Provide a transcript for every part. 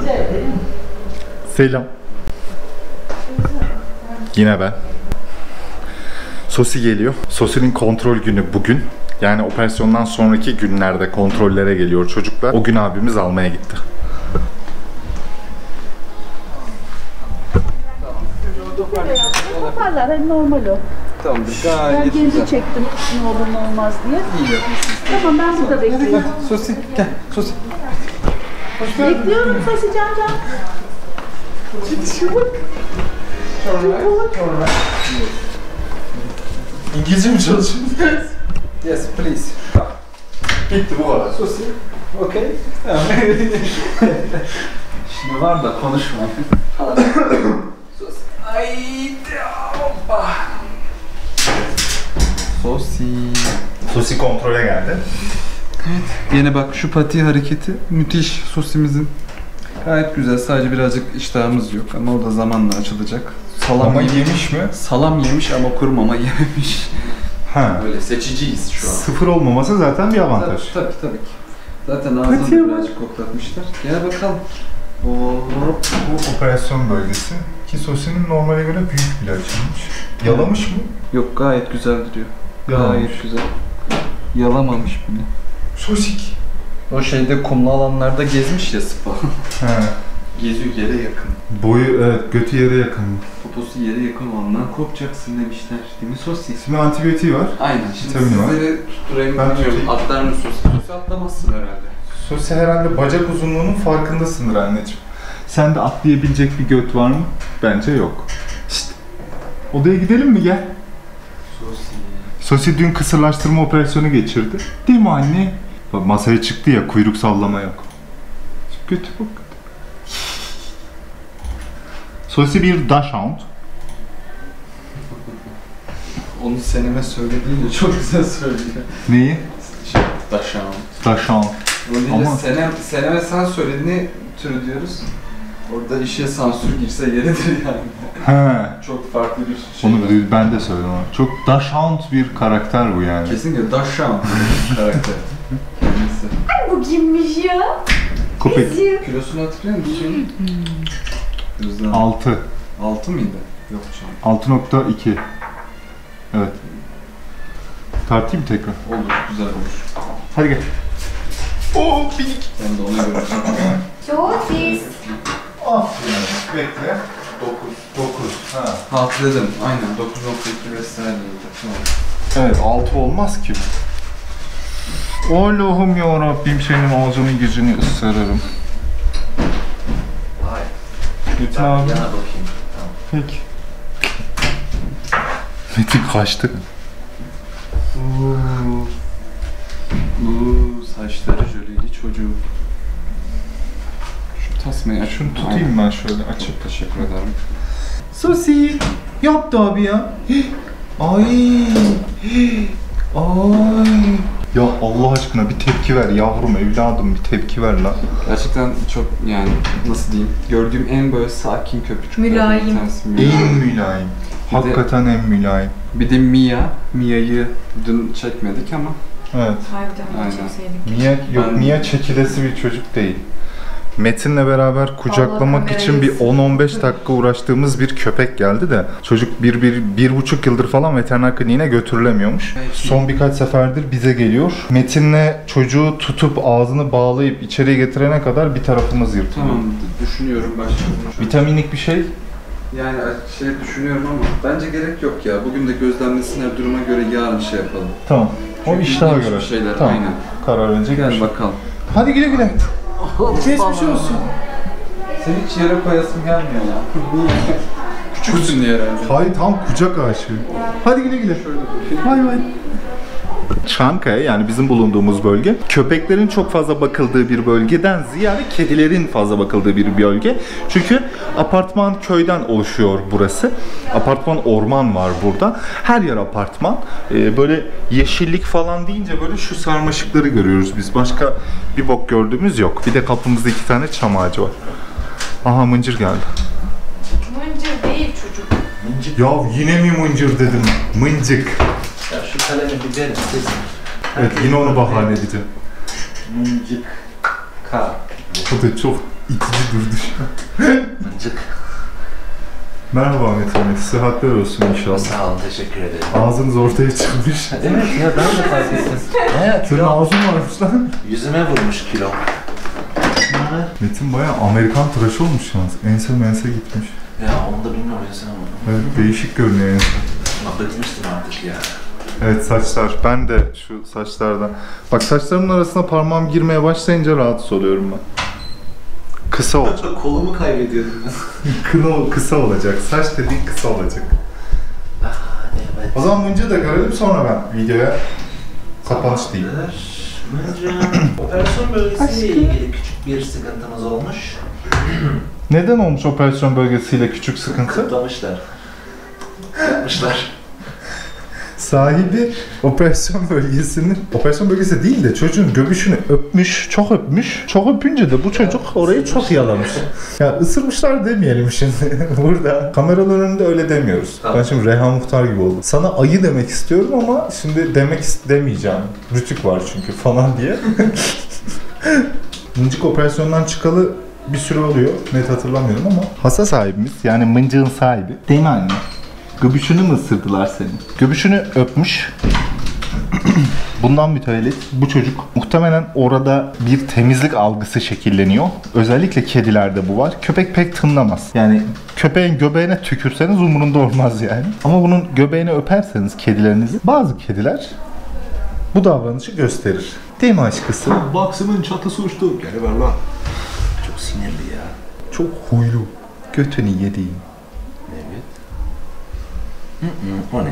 Selam. Yine ben. Sosi geliyor. Sosi'nin kontrol günü bugün. Yani operasyondan sonraki günlerde kontrollere geliyor çocuklar. O gün abimiz almaya gitti. Toparlar, hani normal o. Tamam, Ben geri çektim ne olur ne olmaz diye. İyi. Tamam, ben burada bekliyorum. Sosi, gel. Sosi. Bekliyorum Sosi Can. İngilizce mi çalışıyorsun? Yes, please. Bitti bu kadar. Sosi. Okay. Şimdi var da konuşma. Sosi. Ay, hoppa. Sosi. Sosi kontrole geldi. Yine bak şu pati hareketi müthiş sosimizin. Gayet güzel. Sadece birazcık iştahımız yok ama o da zamanla açılacak. Salam yemiş mi? Salam yemiş ama kuru mama yememiş. Ha. Böyle seçiciyiz şu an. Sıfır olmaması zaten bir avantaj. Tabii ki. Zaten ağzını birazcık koklatmışlar. Gel bakalım. Bu operasyon bölgesi. Ki Sosi'nin normale göre büyük bile açılmış. Yalamış mı? Yok, gayet güzel duruyor. Yalamamış. Gayet güzel. Yalamamış bile. Sosik. O şeyde kumlu alanlarda gezmiş ya spa. He. Geziyor, yere yakın. Boyu evet, götü yere yakın. Poposu yere yakın olandan korkacaksın demişler. Değil mi Sosi? Şimdi antibiyotiği var. Aynen. Şimdi Vitamini var. sizleri tutturayım Ben bilmiyorum. tutayım. Atlar mı Sosi? Sosi atlamazsın herhalde. Sosi herhalde bacak uzunluğunun farkındasındır anneciğim. Sende atlayabilecek bir göt var mı? Bence yok. Şşt. Odaya gidelim mi, gel. Sosi. Sosi dün kısırlaştırma operasyonu geçirdi. Değil mi anne? Bak masaya çıktı ya, kuyruk sallama yok. Götü bak. Sosi bir dachshund. Onu Seneme söylediğince çok güzel söylüyor. Neyi? Daşan. Dachshund. Ama Ama- Seneme sen söylediğini türü diyoruz. Orada işe sansür girse yeridir yani. He. Çok farklı bir şey. Onu ben de söyledim ama. Çok dachshund bir karakter bu yani. Kesinlikle Daşan karakter. Kendisi. Bu kimmiş ya? Köpek. Kilosunu hatırlıyor musun? Gözden. 6. 6 mıydı? Yok canım. 6.2. Evet. Tartayım tekrar. Olur, güzel olur. Hadi gel. Oo, bilik. Ben de ona göre çekeceğim. Sosis. Aferin. Bekle. 9. Ha. Hatırladım. Aynen 9.2 vesaire. Tamam. Evet, 6 olmaz ki bu. Allah'ım ya Rabbim, senin ağzını yüzünü ısırırım. Hayır. Metin abi. Yana bakayım. Tamam. Peki. Metin kaçtı. Saçları jöleli çocuğu. Şu tasmayı aç. Şunu tutayım ben şöyle açıp. Teşekkür ederim. Sosi yaptı abi ya. Ay. Ay. Ya Allah aşkına bir tepki ver yavrum, evladım, bir tepki ver lan. Gerçekten çok yani nasıl diyeyim, gördüğüm en böyle sakin köpücüklerden Mülayim. bir tanesi. En mülayim. Hakikaten en mülayim. Bir de Mia'yı dün çekmedik ama Evet. Harbiden Aynen. çekseydik. Mia, yok Ben- Mia çekilesi bir çocuk değil. Metin'le beraber kucaklamak Allah için bir kamerayı 10-15 dakika uğraştığımız bir köpek geldi de çocuk bir buçuk yıldır falan veteriner kliniğine götürülemiyormuş. Peki. Son birkaç seferdir bize geliyor. Metin'le çocuğu tutup ağzını bağlayıp içeriye getirene kadar bir tarafımız yırtılıyor. tamam düşünüyorum başka. Vitaminlik bir şey. Yani şey düşünüyorum ama bence gerek yok ya. Bugün de gözlemlesinler, duruma göre yarın şey yapalım. Tamam. O Çünkü iştaha ilginç göre. bir şeyler, Tamam. aynen. Karar verecek bir Gel şey. bakalım. Hadi güle güle. Geçmiş olsun. Seni hiç yere koyasım gelmiyor ya. Niye? Küçüksün diye herhalde. Hayır, tam kucak aşığı. Hadi güle güle. Bay bay. Çankaya, yani bizim bulunduğumuz bölge, köpeklerin çok fazla bakıldığı bir bölgeden ziyade kedilerin fazla bakıldığı bir bölge. Çünkü apartman köyden oluşuyor burası. Apartman orman var burada. Her yer apartman. Böyle yeşillik falan deyince böyle şu sarmaşıkları görüyoruz biz. Başka bir bok gördüğümüz yok. Bir de kapımızda 2 tane çam ağacı var. Aha, mıncır geldi. Mıncır değil çocuk. Ya yine mi mıncır dedim? Mıncık. Ya şu kalemi bir verin siz. Evet, yine onu bahane edeceğim. Mıncık. K. Bu da çok İtici durdu şu an. Mıncık. Merhaba Metin Bey, sıhhatler olsun inşallah. Sağ olun, teşekkür ederim. Ağzınız ortaya çıkmış. Evet ya, ben de fark ettim. Evet, Senin ağzın varmış lan. yüzüme vurmuş kilo. Metin bayağı Amerikan tıraşı olmuş yalnız. Ense mense gitmiş. Ya onu da bilmiyorum ya, sen ama. Evet, değişik görünüyor ense. Ama bıkmıştım artık ya. Evet, saçlar. Ben de şu saçlardan. Bak, saçlarımın arasına parmağım girmeye başlayınca rahatsız oluyorum ben. Kısa olacak. Kolumu kaybediyordum ben. Kısa olacak. Saç dediğin kısa olacak. Evet. O zaman Mıncı'yı da görelim, sonra ben videoya kapanış diyeyim. Mıncık. Operasyon bölgesiyle ilgili küçük bir sıkıntımız olmuş. Neden olmuş operasyon bölgesiyle küçük sıkıntı? Kıtlamışlar. Yapmışlar. Sahibi operasyon bölgesi değil de çocuğun göbüşünü öpmüş, çok öpmüş. Çok öpünce de bu çocuk orayı çok yalamış. Ya ısırmışlar demeyelim şimdi burada. Kameraların önünde öyle demiyoruz. Tamam. Ben şimdi Reha Muhtar gibi oldum. Sana ayı demek istiyorum ama şimdi demeyeceğim. Rütük var çünkü falan diye. Mıncık operasyondan çıkalı bir süre oluyor. Net hatırlamıyorum ama. Hasa sahibimiz, yani mıncığın sahibi. Değil mi anne? Göbüşünü mü ısırdılar senin? Göbüşünü öpmüş. Bundan mütevellit bu çocuk muhtemelen orada bir temizlik algısı şekilleniyor. Özellikle kedilerde bu var. Köpek pek tınlamaz. Yani köpeğin göbeğine tükürseniz umurunda olmaz yani. Ama bunun göbeğini öperseniz kedilerinizi, bazı kediler bu davranışı gösterir. Değil mi aşkısı? Baksımın çatısı uçtu. Gel ver lan. Çok sinirli ya. Çok huylu. Götünü yediğin. Evet. O ne?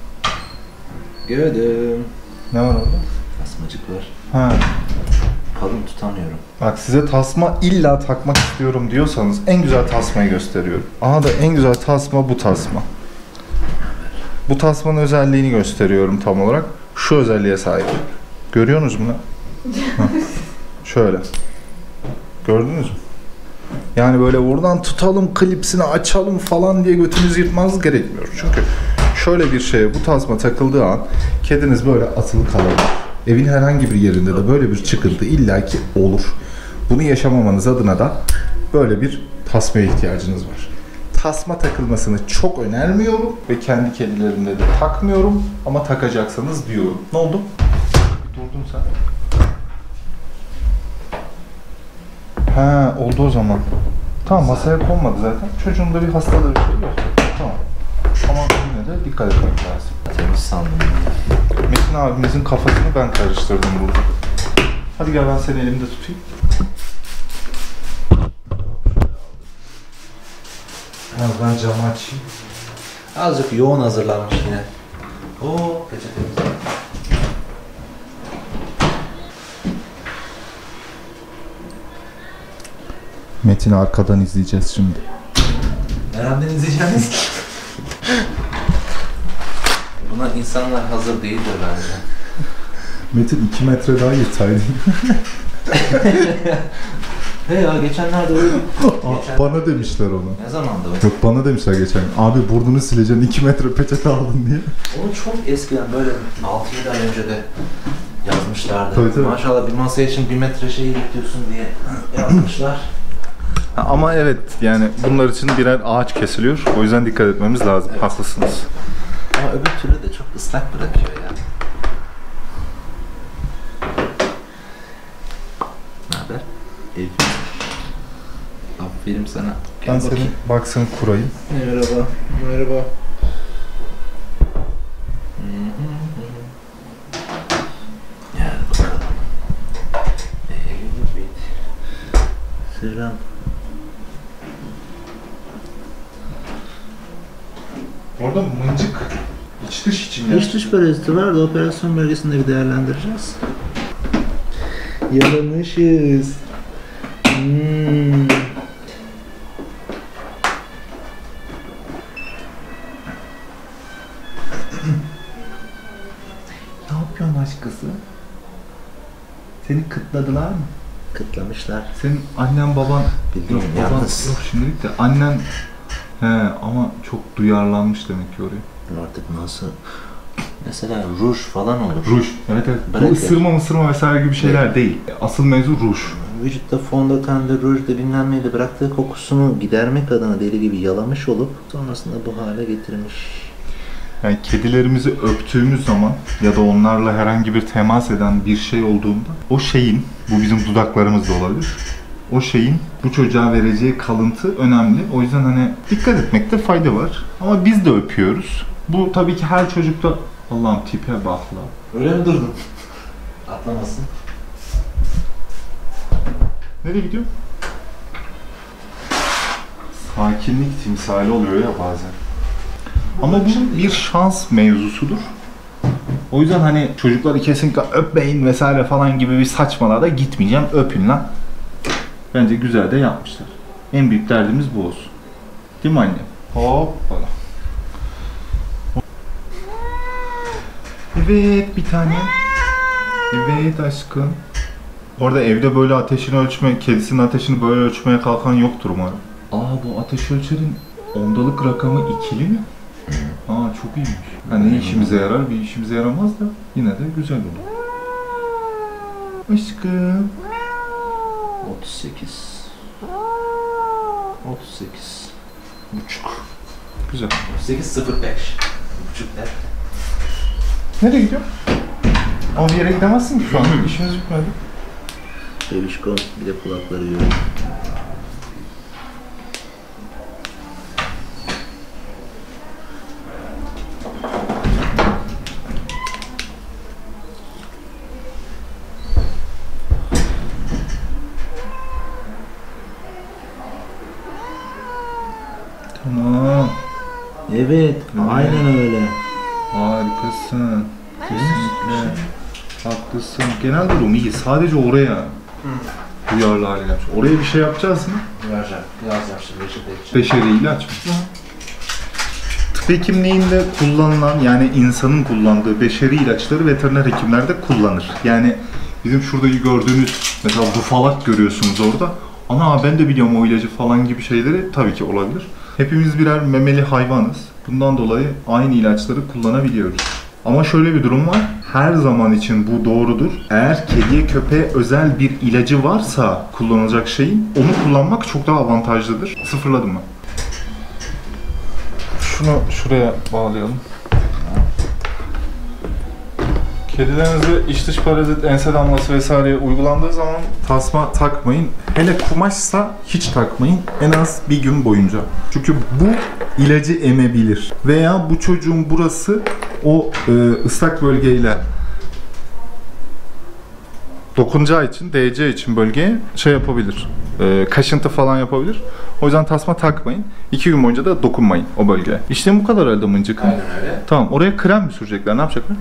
Gördüm. Ne var orada? Asmacık var. Ha. Kalın tutamıyorum. Bak, size tasma illa takmak istiyorum diyorsanız en güzel tasmayı gösteriyorum. Aha da en güzel tasma bu tasma. Bu tasmanın özelliğini gösteriyorum tam olarak. Şu özelliğe sahip. Görüyorsunuz mu lan? Hah. Şöyle. Gördünüz mü? Yani böyle buradan tutalım, klipsini açalım falan diye götünüz yırtmanız gerekmiyor. Çünkü şöyle bir şeye bu tasma takıldığı an kediniz böyle asılı kalır. Evin herhangi bir yerinde de böyle bir çıkıntı illaki olur. Bunu yaşamamanız adına da böyle bir tasmaya ihtiyacınız var. Tasma takılmasını çok önermiyorum ve kendi kedilerimde de takmıyorum ama takacaksanız diyorum. Ne oldu? Durdun sen. Ha, oldu o zaman. Tamam, masaya konmadı zaten. Çocuğun da bir hastalığı bir şey yok. Tamam. Ama yine de dikkat etmek lazım. Temiz sandım. Metin abimizin kafasını ben karıştırdım burada. Hadi gel, ben seni elimde tutayım. Biraz ben camı açayım. Azıcık yoğun hazırlanmış yine. Oo, peçetemiz. Metin'i arkadan izleyeceğiz şimdi. Nereden izleyeceğiniz? Buna insanlar hazır değildir bence. Metin 2 metre daha yırtaydı. He ya, geçenlerde öyle bir... Bana demişler onu. Ne zamandı o? Yok, bana demişler geçen gün. Abi burnunu sileceksin, 2 metre peçete aldın diye. Onu çok eskiden böyle 6-7 ay önce de yazmışlardı. Tabii, tabii. Maşallah bir masa için 1 metre şeyi bekliyorsun diye yazmışlar. Ama evet, yani bunlar için birer ağaç kesiliyor. O yüzden dikkat etmemiz lazım. Evet. Haklısınız. Ama öbür türlü de çok ıslak bırakıyor ya. Ne haber? İyi. Aferin sana. Ben senin baksını kurayım. Merhaba. Merhaba. Gel bakalım. Evet. Selam. Orada mıncık iç dış için İç dış paraziti var da operasyon bölgesinde bir değerlendireceğiz. Yalamışız. Ne yapıyorsun aşkısı? Seni kıtladılar mı? Kıtlamışlar. Senin annen baban... Bildiğin Yok, baban yalnız. yok şimdilik de annen... He, ama çok duyarlanmış demek ki oraya. Artık nasıl? Mesela ruj falan olur. Ruj. Evet evet. Bu Bırak ısırma vesaire gibi şeyler değil. Asıl mevzu ruj. vücutta fondötende, rujda bilmem neyle bıraktığı kokusunu gidermek adına deli gibi yalamış olup sonrasında bu hale getirmiş. Yani kedilerimizi öptüğümüz zaman ya da onlarla herhangi bir temas eden bir şey olduğunda o şeyin, bu bizim dudaklarımız da olabilir, o şeyin bu çocuğa vereceği kalıntı önemli. O yüzden hani dikkat etmekte fayda var. Ama biz de öpüyoruz. Bu tabii ki her çocukta... Allah'ım tipe bak la. Öyle mi durdun? Atlamasın. Nereye gidiyor? Sakinlik timsali oluyor ya bazen. Ama bu bir şans mevzusudur. O yüzden hani çocukları kesinlikle öpmeyin vesaire falan gibi bir saçmalığa da gitmeyeceğim. Öpün lan. Bence güzel de yapmışlar. En büyük derdimiz bu olsun. Değil mi annem? Hoppala. Evet bir tane. Evet aşkım. Orada evde böyle ateşini ölçme, kedisinin ateşini böyle ölçmeye kalkan yoktur umarım. Bu ateş ölçerin ondalık rakamı ikili mi? Çok iyiymiş. Ne işimize yarar, bir işimize yaramaz da yine de güzel olur. Aşkım. 38. 38. Buçuk. Güzel. 38.05. Buçuk der. Nereye gidiyor? Ama bir yere gidemezsin ki şu an. İşiniz bitmedi. Bebişko bir de kulakları yiyor. Tamam. Evet, aynen öyle. Harikasın. Kesinlikle. Haklısın. Genel durum iyi. Sadece oraya duyarlı hale gelmiş. Oraya bir şey yapacağız mı? Yazacağım şimdi reçete için. Beşeri ilaç mı? Tıp hekimliğinde kullanılan, yani insanın kullandığı beşeri ilaçları veteriner hekimler de kullanır. Yani bizim şurada gördüğünüz, mesela dufalak görüyorsunuz orada. Ana ben de biliyorum o ilacı falan gibi şeyleri tabii ki olabilir. Hepimiz birer memeli hayvanız. Bundan dolayı aynı ilaçları kullanabiliyoruz. Ama şöyle bir durum var. Her zaman için bu doğrudur. Eğer kediye köpeğe özel bir ilacı varsa kullanılacak şeyin, onu kullanmak çok daha avantajlıdır. Sıfırladım mı? Şunu şuraya bağlayalım. Kedilerinize iç dış parazit, ense damlası vesaire uygulandığı zaman tasma takmayın. Hele kumaşsa hiç takmayın. En az bir gün boyunca. Çünkü bu ilacı emebilir. Veya bu çocuğun burası o ıslak bölgeyle dokunacağı için, değeceği için bölgeye şey yapabilir. Kaşıntı falan yapabilir. O yüzden tasma takmayın. 2 gün boyunca da dokunmayın o bölgeye. İşte bu kadar elde mıncık. Aynen öyle. Tamam, oraya krem mi sürecekler? Ne yapacaklar?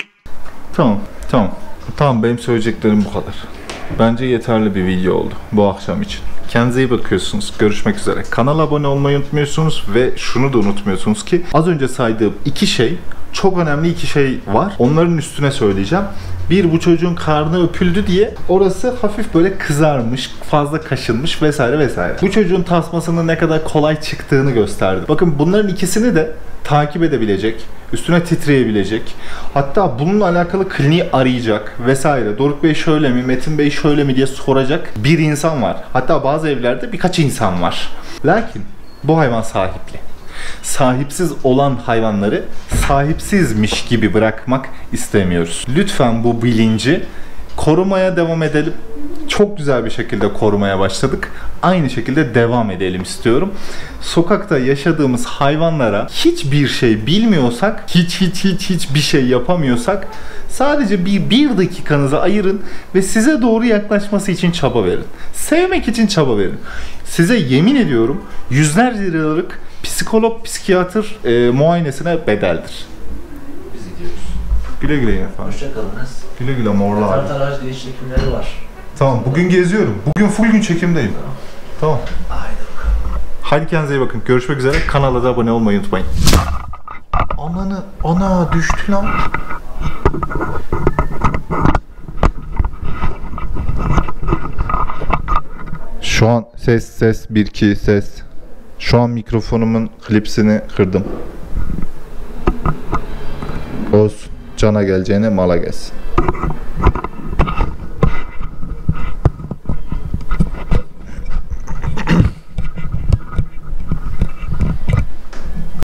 Tamam, benim söyleyeceklerim bu kadar. Bence yeterli bir video oldu bu akşam için. Kendinize iyi bakıyorsunuz. Görüşmek üzere. Kanala abone olmayı unutmuyorsunuz ve şunu da unutmuyorsunuz ki az önce saydığım çok önemli iki şey var. Onların üstüne söyleyeceğim. Bir, bu çocuğun karnı öpüldü diye orası hafif böyle kızarmış, fazla kaşınmış vesaire vesaire. Bu çocuğun tasmasının ne kadar kolay çıktığını gösterdi. Bakın bunların ikisini de takip edebilecek, üstüne titreyebilecek, hatta bununla alakalı kliniği arayacak vesaire. Doruk Bey şöyle mi, Metin Bey şöyle mi diye soracak bir insan var. Hatta bazı evlerde birkaç insan var. Lakin bu hayvan sahipli. Sahipsiz olan hayvanları sahipsizmiş gibi bırakmak istemiyoruz. Lütfen bu bilinci korumaya devam edelim. Çok güzel bir şekilde korumaya başladık. Aynı şekilde devam edelim istiyorum. Sokakta yaşadığımız hayvanlara hiçbir şey bilmiyorsak, hiçbir şey yapamıyorsak sadece bir dakikanızı ayırın ve size doğru yaklaşması için çaba verin. Sevmek için çaba verin. Size yemin ediyorum yüzlerce liralık psikolog, psikiyatr muayenesine bedeldir. Biz gidiyoruz. Güle güle efendim. Hoşçakalınız. Güle güle morlar. Tartaraj değiş çekimleri var. Tamam, bugün geziyorum. Bugün full gün çekimdeyim. Tamam. Haydi bakalım. Hadi kendinize iyi bakın. Görüşmek üzere. Kanala da abone olmayı unutmayın. Ana düştü lan. Şu an ses 1-2 ses. Şu an mikrofonumun klipsini kırdım. Olsun. Cana geleceğine mala gelsin.